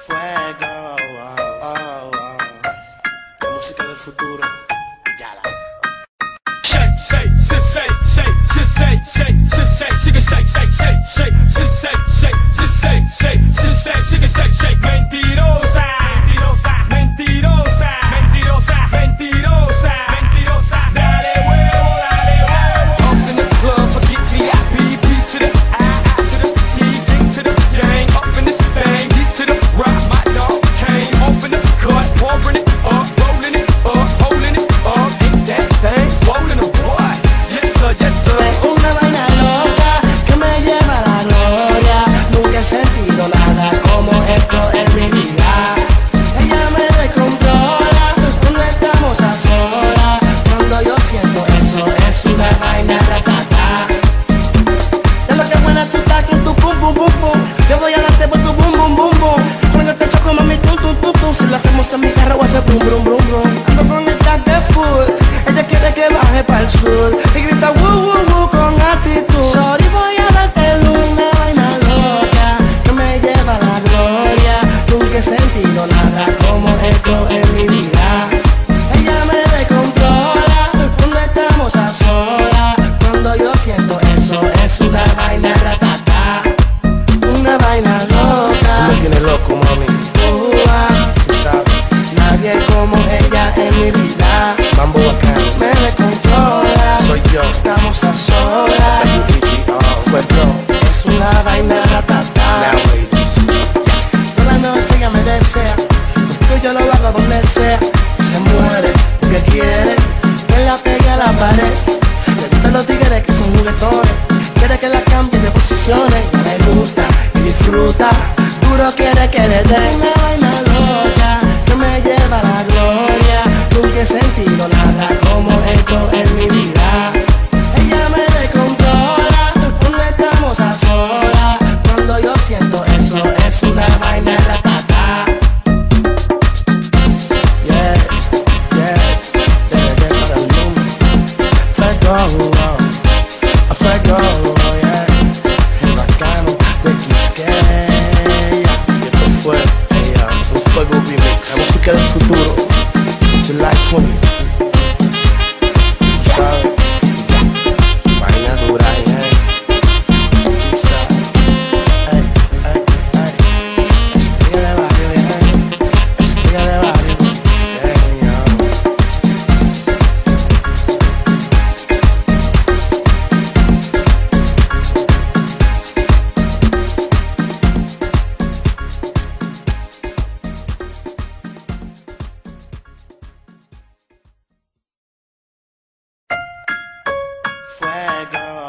Fuego, la música del futuro. Ya la. Shake, shake, shake, shake, shake, shake, shake, shake, shake, shake, shake, shake, shake, shake, shake, shake, shake, shake, shake. Mentirosa, mentirosa, mentirosa, mentirosa, mentirosa, mentirosa. Dale huevo, dale huevo. Up in the club, forget VIP, B to the I to the T, D to the gang. Up in this thing, D to the rock, my dog came. Open the cut, pouring it up, rolling it up, holding it up. Ain't that thing swollen or what? Yes sir, yes sir. Una vaina loca que me lleva a la gloria. Nunca he sentido nada como esto en mi vida. Ella me descontrola cuando estamos a solas. Cuando yo siento eso es una vaina ratata. De lo que buena tú estás con tu pum pum pum pum. Yo voy a darte por tu bum bum bum bum. Cuando te choco mami tum tum tum tum. Si lo hacemos en mi carro voy a hacer brum brum brum brum. Ando con el tanque full. Ella quiere que baje para el sur y grita woo woo woo con actitud. Sorry, voy a darte una vaina loca que me lleva a la gloria. Nunca he sentido nada como esto en mi vida. Ella me descontrola cuando estamos a solas. Cuando yo siento eso es una vaina ratata. Una vaina loca. Tú me tienes loco, mami. Tú sabes, nadie como ella en mi vida. Mambo bacano. Me descontrola, Soy yo. estamos a solas. Fue bro. Es una vaina ratata. Now ladies. Toda la noche ella me desea, porque yo lo hago donde sea. Se muere porque quiere que la pegue a la pared. Le gustan los tigres que son juguetones. Quiere que la cambie de posiciones. Ya le gusta y disfruta. Duro quiere que le den una vaina loca que me lleva a la gloria. Nunca he sentido nada como esto en mi vida. Ella me descontrola cuando estamos a solas. Cuando yo siento eso es una vaina ratata. Yeah, yeah, para el mundo. Fuego, fuego, yeah. El bacano de Quisqueya. Y esto fue un fuego remix. La música del futuro. July 20. Tú sabes. Vaina dura, Tú sabes. Ey, ey, ey. Estrella de barrio, yeah. Estrella de barrio. Fuego,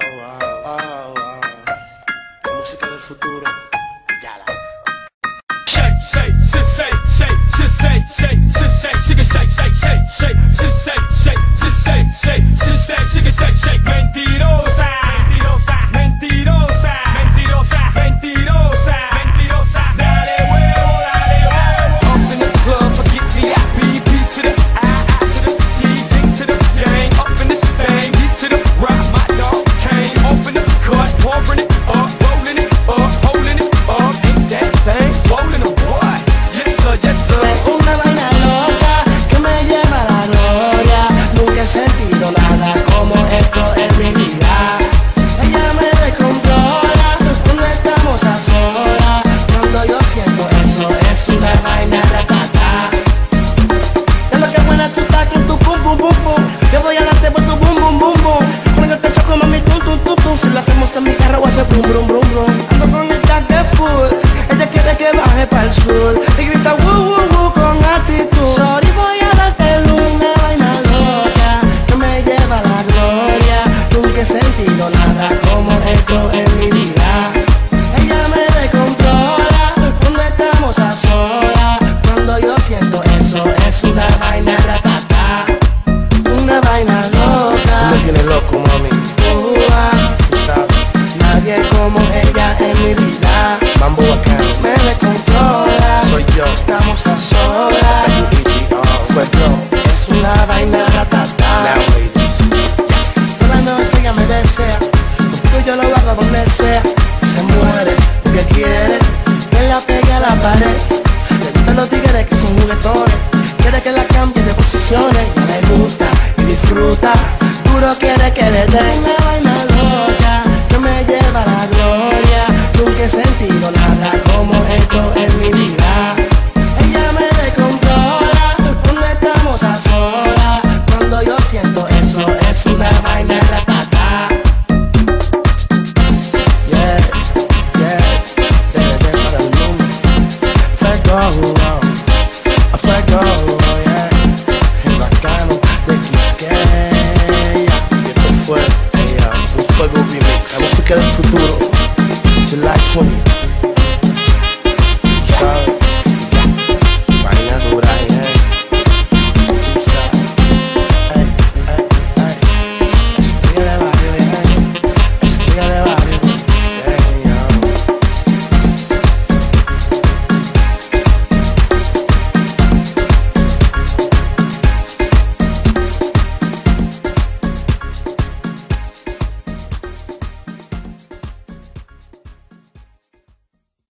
la música del futuro. Ya la. Shake, shake, shake, shake, shake, shake, shake, shake, shake, shake, shake, shake, shake, shake, shake, shake, shake, shake, shake, shake. Mentirosa, mentirosa, mentirosa, mentirosa, mentirosa, mentirosa. Dale huevo, dale huevo. Up in the club, forget VIP, B to the I to the T, D to the gang. Up in this thing, D to the rock, my dog came. Open the cut, pouring it up, rolling it up, holding it up. Ain't that thing swollen or what? Yes sir, yes sir. Una vaina loca que me lleva a la gloria. Nunca he sentido nada como esto en mi vida. Ella me descontrola cuando estamos a solas. Cuando yo siento eso es una vaina ratata. De lo que buena tú estás con tu pum pum pum pum. Yo voy a darte por tu bum bum bum bum. Cuando te choco mami tum tum tum tum. Si lo hacemos en mi carro voy a hacer brum brum brum brum. Ando con el tanque full. Ella quiere que baje para el sur y grita woo woo woo con actitud. Sorry, voy a darte una vaina loca que me lleva a la gloria. Nunca he sentido nada como esto en mi vida. Ella me descontrola cuando estamos a solas. Cuando yo siento eso es una vaina ratata. Una vaina loca. Tú me tienes loco, mami. Tú sabes. Nadie como ella en mi vida. Mambo bacano. Me descontrola. Soy yo. Estamos a solas. Fue bro. Es una vaina ratata. Now ladies. Toda la noche ella me desea, porque yo lo hago donde sea. Se muere porque quiere que la pegue a la pared. los tigres que son juguetones, quiere que la cambie de posiciones. Ya le gusta y disfruta, duro quiere que le den la vaina loca que me lleva a la gloria. Nunca he sentido nada como esto en mi vida. Ella me descontrola cuando estamos a solas. Cuando yo siento eso es una vaina ratata. Yeah, yeah, desde para el mundo. Fuego, a fuego, yeah. El bacano de Quisqueya. Y esto fue un fuego remix, la música del futuro, July 20.